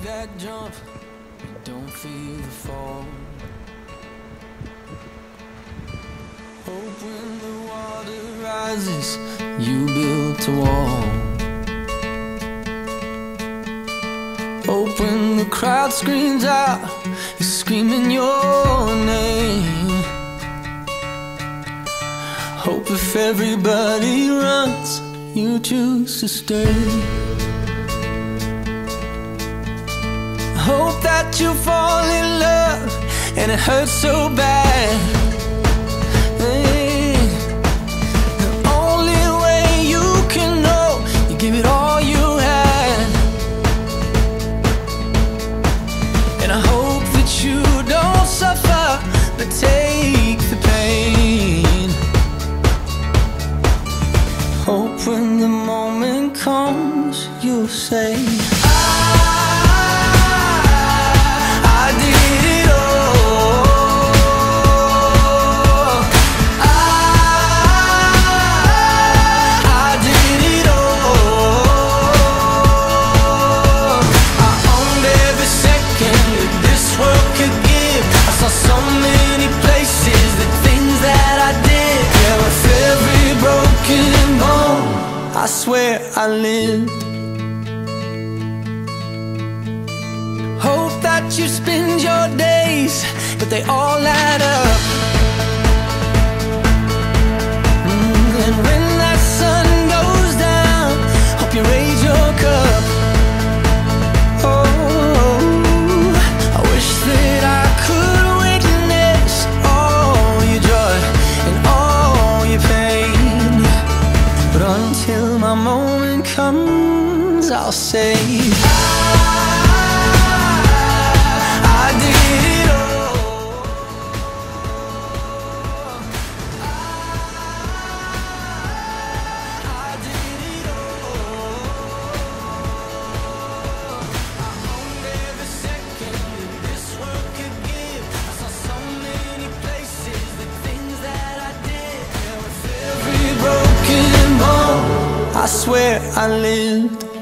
that jump, you don't feel the fall. Hope when the water rises, you built a wall. Hope when the crowd screams out, you're screaming your name. Hope if everybody runs, you choose to stay. Hope that you fall in love and it hurts so bad. Hey, the only way you can know, you give it all you had. And I hope that you don't suffer, but take the pain. Hope when the moment comes, you'll say, I did it all. I did it all. I owned every second that this world could give. I saw so many places, the things that I did. Yeah, with every broken bone, I swear I lived. Hope that you spend your days, but they all add up. And when that sun goes down, hope you raise your cup. Oh, I wish that I could witness all your joy and all your pain. But until my moment comes, I'll say, I did it all. I did it all. I owned every second that this world could give. I saw so many places, the things that I did. Yeah, with every broken bone, I swear I lived.